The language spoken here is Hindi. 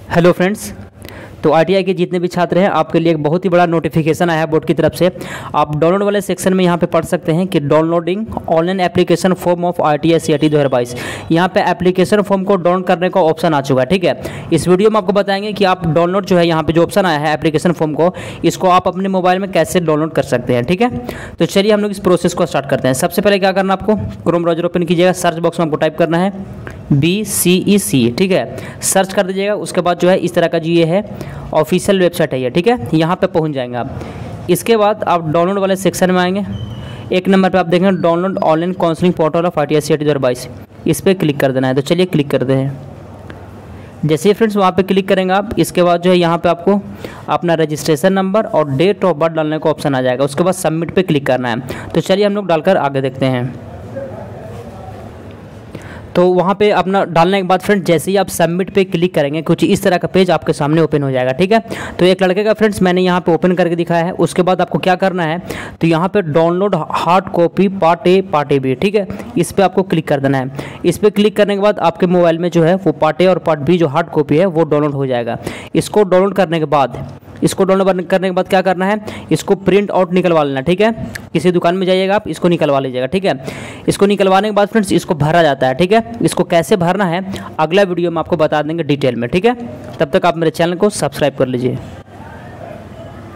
Hello friends. तो आईटीआई के जितने भी छात्र हैं आपके लिए एक बहुत ही बड़ा नोटिफिकेशन आया है बोर्ड की तरफ से। आप डाउनलोड वाले सेक्शन में यहाँ पे पढ़ सकते हैं कि downloading online application form of ITI CET 2022। यहाँ पे एप्लीकेशन फॉर्म को डाउनलोड करने का ऑप्शन आ चुका है। ठीक है, इस वीडियो में आपको बताएंगे कि आप डाउनलोड जो है यहाँ पे जो ऑप्शन आया है एप्लीकेशन फॉर्म को, इसको आप अपने मोबाइल में कैसे डाउनलोड कर सकते हैं। ठीक है, तो चलिए हम लोग इस प्रोसेस को स्टार्ट करते हैं। सबसे पहले क्या करना आपको, क्रोम ब्राउजर ओपन कीजिएगा, सर्च बॉक्स में आपको टाइप करना है BCEC। ठीक है, सर्च कर दीजिएगा। उसके बाद जो है इस तरह का जो ये है ऑफिशियल वेबसाइट है ये। ठीक है, यहाँ पे पहुँच जाएंगे आप। इसके बाद आप डाउनलोड वाले सेक्शन में आएंगे। एक नंबर पे आप देखेंगे download online counselling portal of ITI CET 2022, इस पर क्लिक कर देना है। तो चलिए क्लिक करते हैं। जैसे ही फ्रेंड्स वहाँ पे क्लिक करेंगे आप, इसके बाद जो है यहाँ पे आपको अपना रजिस्ट्रेशन नंबर और डेट ऑफ बर्थ डालने का ऑप्शन आ जाएगा। उसके बाद सबमिट पे क्लिक करना है। तो चलिए हम लोग डालकर आगे देखते हैं। तो वहाँ पे अपना डालने के बाद फ्रेंड्स जैसे ही आप सबमिट पे क्लिक करेंगे कुछ इस तरह का पेज आपके सामने ओपन हो जाएगा। ठीक है, तो एक लड़के का फ्रेंड्स मैंने यहाँ पे ओपन करके दिखाया है। उसके बाद आपको क्या करना है, तो यहाँ पे download hard copy part A part B. ठीक है, इस पर आपको क्लिक कर देना है। इस पर क्लिक करने के बाद आपके मोबाइल में जो है वो पार्ट ए और पार्ट बी जो हार्ड कॉपी है वो डाउनलोड हो जाएगा। इसको डाउनलोड करने के बाद क्या करना है, इसको प्रिंट आउट निकलवा लेना। ठीक है, किसी दुकान में जाइएगा आप, इसको निकलवा लीजिएगा। ठीक है, इसको निकलवाने के बाद फ्रेंड्स इसको भरा जाता है। ठीक है, इसको कैसे भरना है अगला वीडियो में आपको बता देंगे डिटेल में। ठीक है, तब तक आप मेरे चैनल को सब्सक्राइब कर लीजिए।